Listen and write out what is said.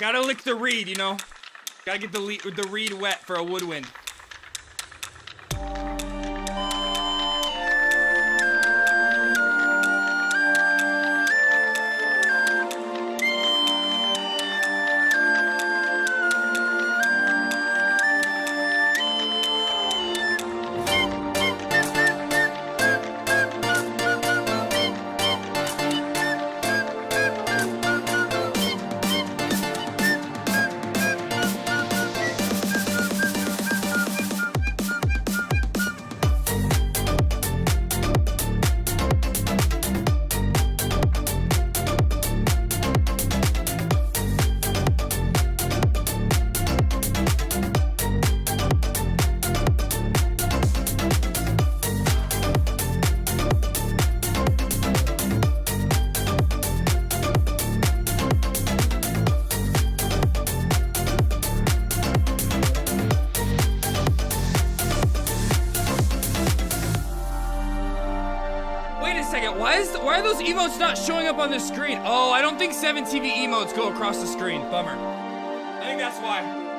Gotta lick the reed, you know? Gotta get the reed wet for a woodwind. Why are those emotes not showing up on the screen? Oh, I don't think 7TV emotes go across the screen. Bummer. I think that's why.